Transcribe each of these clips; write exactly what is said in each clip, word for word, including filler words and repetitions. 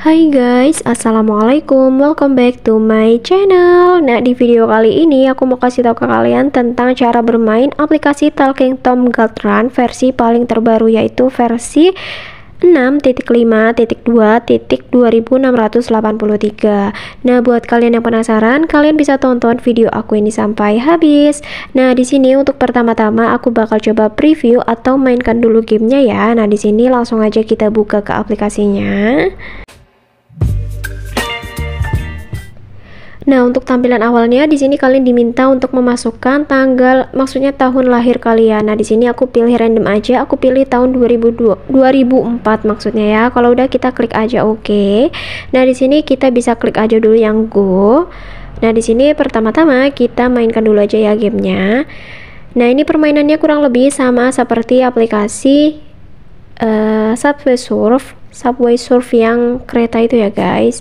Hai guys, assalamualaikum, welcome back to my channel. Nah, di video kali ini aku mau kasih tahu ke kalian tentang cara bermain aplikasi Talking Tom Gold Run versi paling terbaru, yaitu versi enam titik lima titik dua titik dua ribu enam ratus delapan puluh tiga. Nah, buat kalian yang penasaran, kalian bisa tonton video aku ini sampai habis. Nah, di sini untuk pertama-tama aku bakal coba preview atau mainkan dulu gamenya ya. Nah, di sini langsung aja kita buka ke aplikasinya. Nah, untuk tampilan awalnya di sini kalian diminta untuk memasukkan tanggal, maksudnya tahun lahir kalian. Nah, di sini aku pilih random aja, aku pilih tahun dua ribu dua, dua ribu empat maksudnya ya. Kalau udah kita klik aja oke. Okay. Nah, di sini kita bisa klik aja dulu yang go. Nah, di sini pertama-tama kita mainkan dulu aja ya gamenya. Nah, ini permainannya kurang lebih sama seperti aplikasi uh, Subway Surf, Subway Surf yang kereta itu ya guys.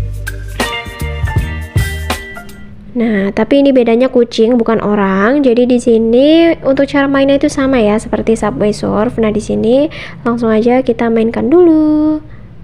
Nah, tapi ini bedanya kucing bukan orang. Jadi di sini untuk cara mainnya itu sama ya seperti Subway Surf. Nah, di sini langsung aja kita mainkan dulu.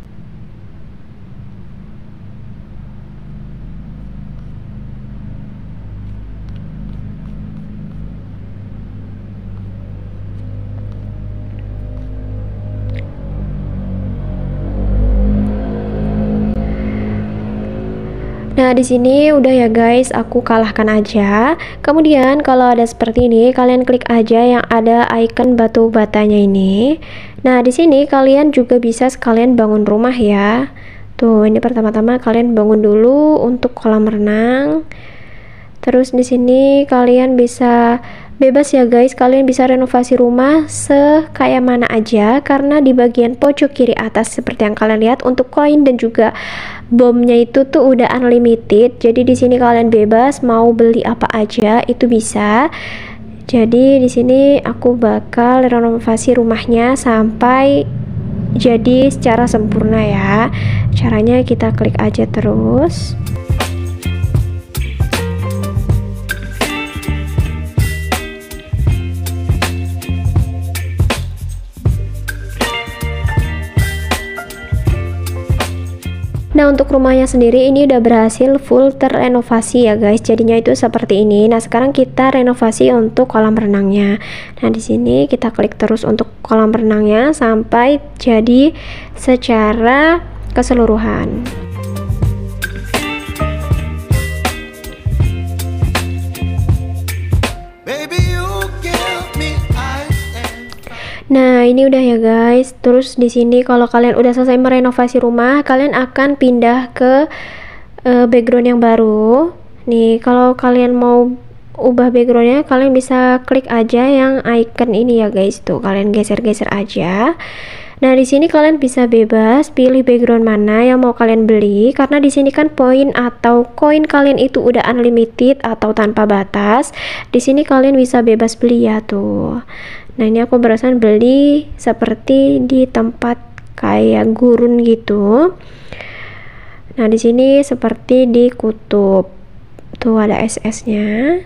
Nah, di sini udah ya guys, aku kalahkan aja. Kemudian kalau ada seperti ini, kalian klik aja yang ada icon batu batanya ini. Nah, di sini kalian juga bisa sekalian bangun rumah ya. Tuh, ini pertama-tama kalian bangun dulu untuk kolam renang. Terus di sini kalian bisa bebas ya guys, kalian bisa renovasi rumah sekaya mana aja, karena di bagian pojok kiri atas seperti yang kalian lihat untuk koin dan juga bomnya itu tuh udah unlimited. Jadi di sini kalian bebas mau beli apa aja itu bisa. Jadi di sini aku bakal renovasi rumahnya sampai jadi secara sempurna ya. Caranya kita klik aja terus. Nah, untuk rumahnya sendiri ini udah berhasil full terrenovasi ya guys. Jadinya itu seperti ini. Nah, sekarang kita renovasi untuk kolam renangnya. Nah, di sini kita klik terus untuk kolam renangnya sampai jadi secara keseluruhan. Nah, ini udah ya guys. Terus di sini kalau kalian udah selesai merenovasi rumah, kalian akan pindah ke uh, background yang baru. Nih, kalau kalian mau ubah backgroundnya, kalian bisa klik aja yang icon ini ya guys. Tuh, kalian geser-geser aja. Nah, di sini kalian bisa bebas pilih background mana yang mau kalian beli, karena di sini kan poin atau koin kalian itu udah unlimited atau tanpa batas. Di sini kalian bisa bebas beli ya tuh. Nah, ini aku barusan beli seperti di tempat kayak gurun gitu. Nah, di sini seperti di kutub. Tuh ada S S-nya.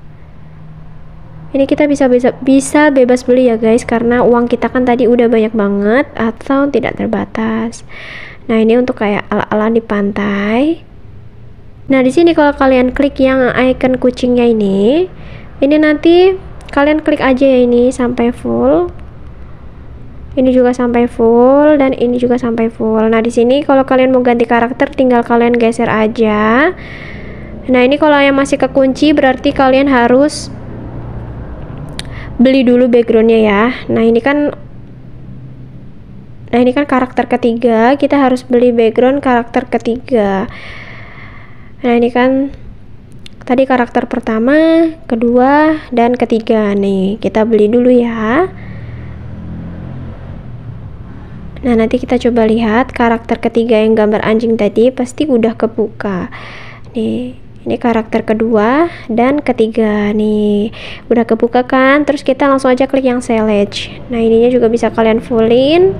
Ini kita bisa bisa bisa bebas beli ya guys, karena uang kita kan tadi udah banyak banget atau tidak terbatas. Nah, ini untuk kayak ala-ala di pantai. Nah, di sini kalau kalian klik yang icon kucingnya ini, ini nanti kalian klik aja ya ini sampai full. Ini juga sampai full dan ini juga sampai full. Nah, di sini kalau kalian mau ganti karakter tinggal kalian geser aja. Nah, ini kalau yang masih kekunci berarti kalian harus beli dulu backgroundnya ya. Nah, ini kan Nah, ini kan karakter ketiga, kita harus beli background karakter ketiga. Nah, ini kan tadi karakter pertama, kedua, dan ketiga nih. Kita beli dulu ya. Nah, nanti kita coba lihat karakter ketiga yang gambar anjing tadi pasti udah kebuka. Nih, ini karakter kedua dan ketiga nih. Udah kebuka kan? Terus kita langsung aja klik yang select. Nah, ininya juga bisa kalian fullin.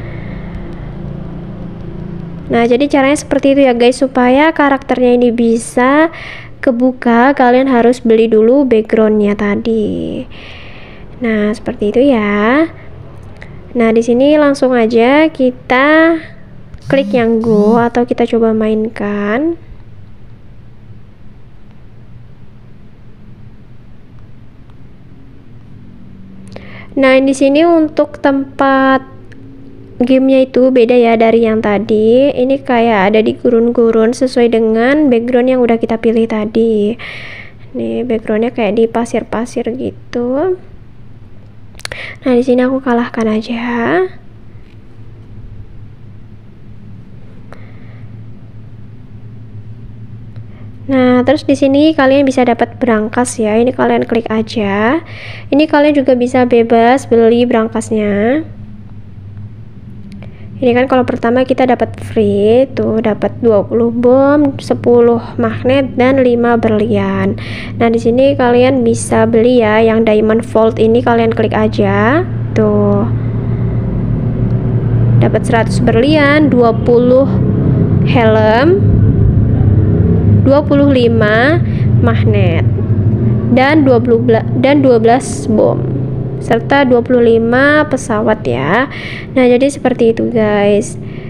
Nah, jadi caranya seperti itu ya guys, supaya karakternya ini bisa kebuka, kalian harus beli dulu backgroundnya tadi. Nah, seperti itu ya. Nah, di sini langsung aja kita klik yang go atau kita coba mainkan. Nah, di sini untuk tempat gamenya itu beda ya dari yang tadi. Ini kayak ada di gurun-gurun sesuai dengan background yang udah kita pilih tadi. Nih, backgroundnya kayak di pasir-pasir gitu. Nah, di sini aku kalahkan aja. Nah, terus di sini kalian bisa dapat berangkas ya. Ini kalian klik aja. Ini kalian juga bisa bebas beli berangkasnya. Ini kan kalau pertama kita dapat free, tuh dapat dua puluh bom, sepuluh magnet dan lima berlian. Nah, di sini kalian bisa beli ya yang diamond vault ini, kalian klik aja. Tuh. Dapat seratus berlian, dua puluh helm, dua puluh lima magnet dan dua puluh dan dua belas bom serta dua puluh lima pesawat ya. Nah, jadi seperti itu guys.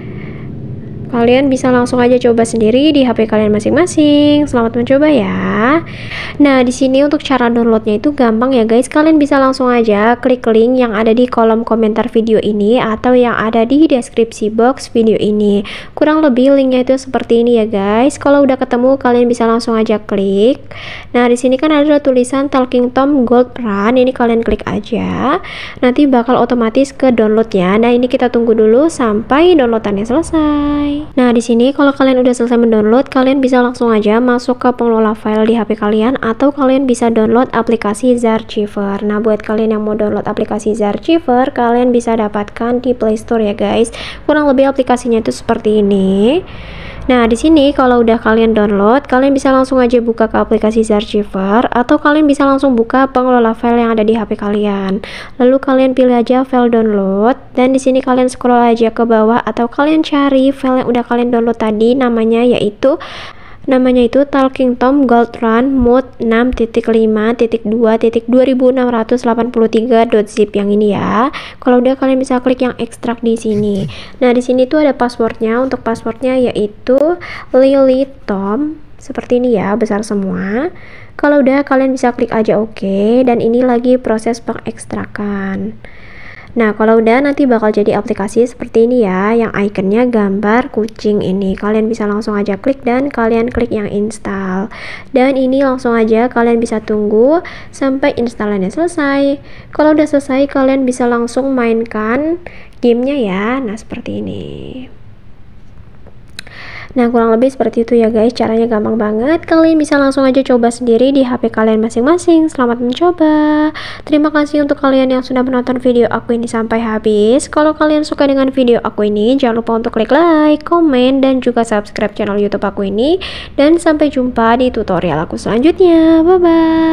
Kalian bisa langsung aja coba sendiri di H P kalian masing-masing. Selamat mencoba ya. Nah, di sini untuk cara downloadnya itu gampang ya guys. Kalian bisa langsung aja klik link yang ada di kolom komentar video ini atau yang ada di deskripsi box video ini. Kurang lebih linknya itu seperti ini ya guys. Kalau udah ketemu, kalian bisa langsung aja klik. Nah, di sini kan ada tulisan Talking Tom Gold Run. Ini kalian klik aja. Nanti bakal otomatis ke download ya. Nah, ini kita tunggu dulu sampai downloadannya selesai. Nah, di sini kalau kalian udah selesai mendownload, kalian bisa langsung aja masuk ke pengelola file di H P kalian atau kalian bisa download aplikasi Zarchiver. Nah, buat kalian yang mau download aplikasi Zarchiver, kalian bisa dapatkan di Play Store ya guys. Kurang lebih aplikasinya itu seperti ini. Nah, di sini kalau udah kalian download, kalian bisa langsung aja buka ke aplikasi Zarchiver atau kalian bisa langsung buka pengelola file yang ada di H P kalian. Lalu kalian pilih aja file download dan di sini kalian scroll aja ke bawah atau kalian cari file yang udah kalian download tadi, namanya yaitu namanya itu Talking Tom Gold Run mode enam titik lima titik dua titik dua ribu enam ratus delapan puluh tiga dot zip yang ini ya. Kalau udah kalian bisa klik yang ekstrak di sini. Nah, di sini tuh ada passwordnya. Untuk passwordnya yaitu Lily Tom seperti ini ya, besar semua. Kalau udah kalian bisa klik aja oke, dan ini lagi proses pengekstrakan. Nah, kalau udah nanti bakal jadi aplikasi seperti ini ya, yang ikonnya gambar kucing ini. Kalian bisa langsung aja klik dan kalian klik yang install. Dan ini langsung aja kalian bisa tunggu sampai installannya selesai. Kalau udah selesai, kalian bisa langsung mainkan gamenya ya. Nah, seperti ini. Nah, kurang lebih seperti itu ya guys, caranya gampang banget. Kalian bisa langsung aja coba sendiri di H P kalian masing-masing. Selamat mencoba. Terima kasih untuk kalian yang sudah menonton video aku ini sampai habis. Kalau kalian suka dengan video aku ini, jangan lupa untuk klik like, komen, dan juga subscribe channel YouTube aku ini. Dan sampai jumpa di tutorial aku selanjutnya. Bye-bye.